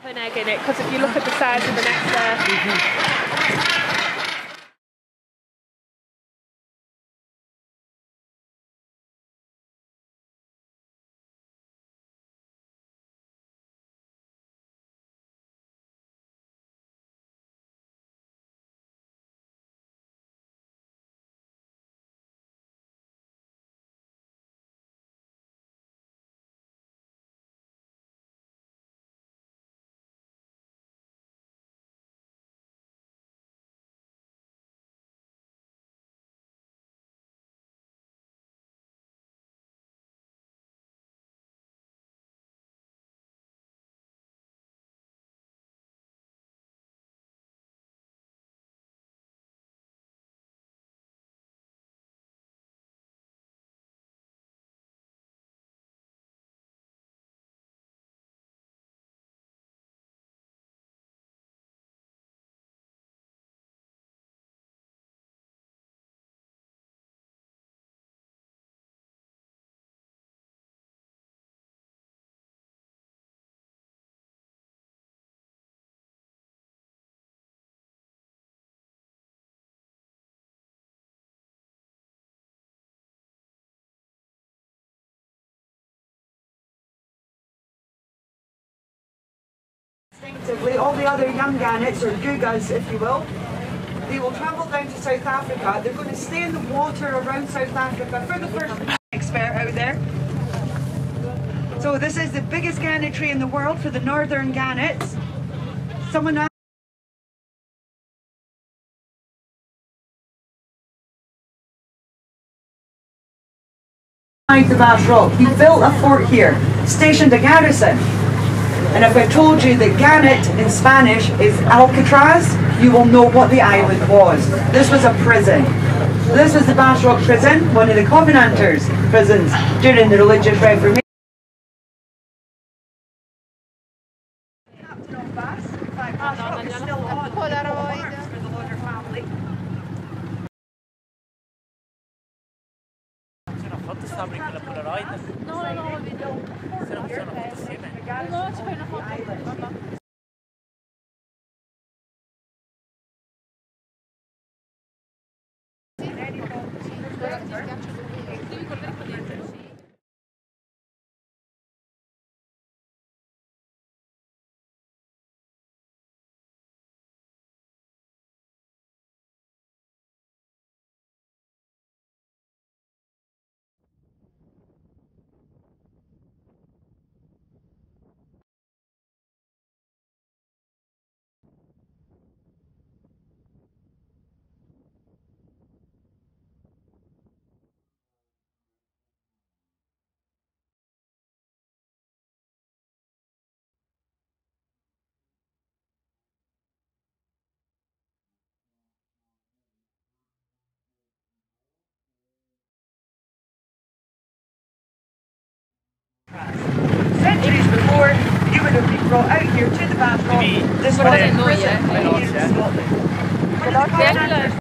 An egg in it, because if you look at the size of the nest there. Instinctively, all the other young gannets, or gugas if you will, they will travel down to South Africa. They're going to stay in the water around South Africa for the first expert out there. So this is the biggest gannetry in the world for the northern gannets. Someone asked the Bass Rock. He built a fort here, stationed a garrison. And if I told you that gannet in Spanish is Alcatraz, you will know what the island was. This was a prison. This was the Bass Rock prison, one of the Covenanters' prisons during the Religious Reformation. Captain of Bass, in fact, Bass Rock is still on for the Lauder family. Fotos fabbrica la Polaroid? No, we don't. Se non sono foto assieme. No, ci fai una foto. Centuries before, you would have been brought out here to the Bass Rock. This was a prison here in Scotland.